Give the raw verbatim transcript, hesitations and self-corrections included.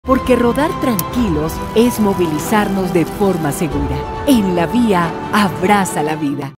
Porque rodar tranquilos es movilizarnos de forma segura. En la vía, abraza la vida.